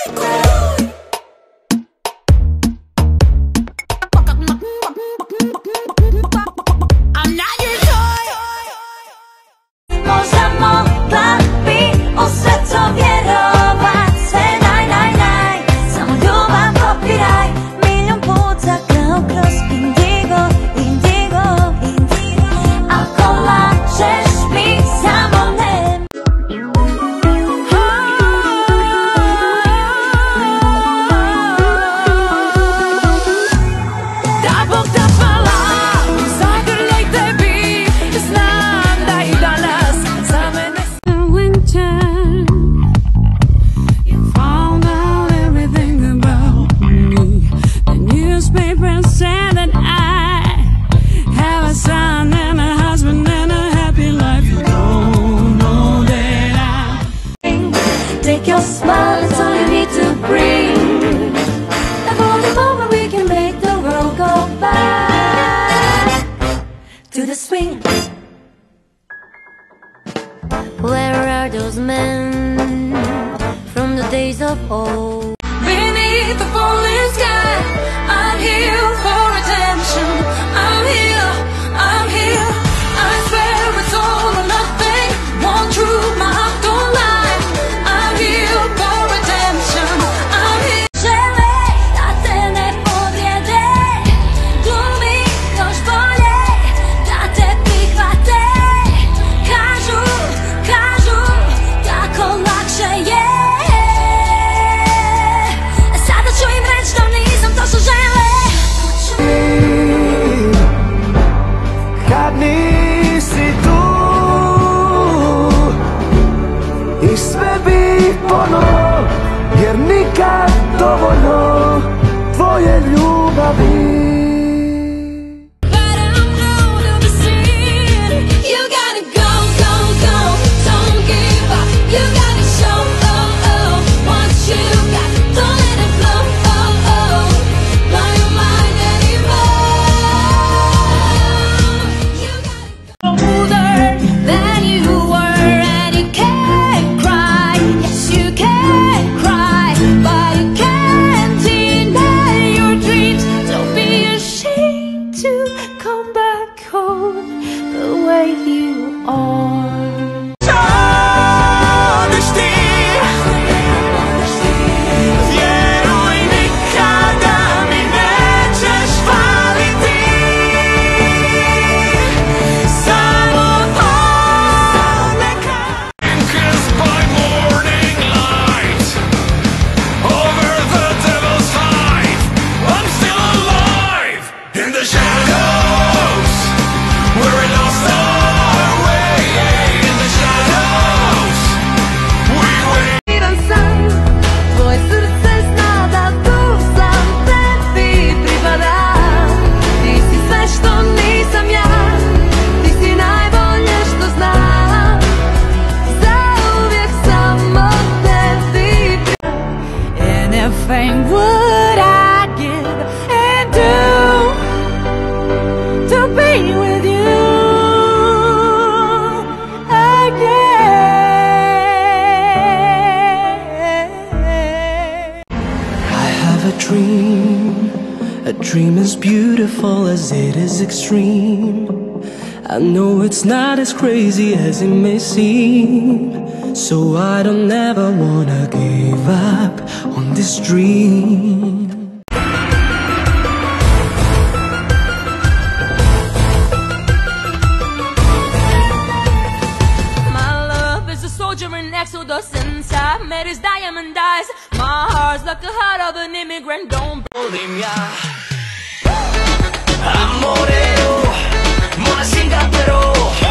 Where are those men from the days of old? Beneath the falling sky, I'm here for attention. I'm here, I'm here. I swear it's all or nothing. One truth, my heart don't lie. I'm here for attention. I'm here. Žele da te ne pobjede, glumi još bolje, da te prihvate. Kažu, kažu, tako lakše je. Sada ću im reći da nisam to što žele. Kad nisi tu i sve bi ponovo, jer nikad dovoljno tvoje ljubavi. A dream as beautiful as it is extreme. I know it's not as crazy as it may seem, so I don't ever wanna give up on this dream. My love is a soldier in Exodus inside. Made his diamond eyes. My heart's like the heart of an immigrant. Don't Amorero, mona singa pero